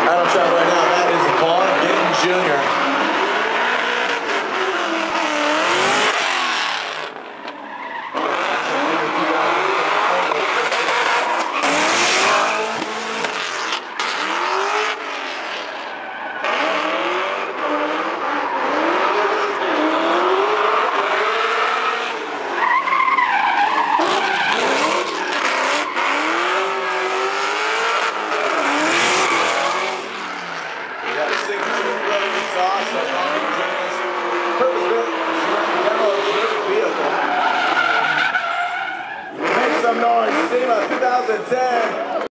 Title shot right now, that is Vaughn Gittin Jr. Make some noise, SEMA 2010.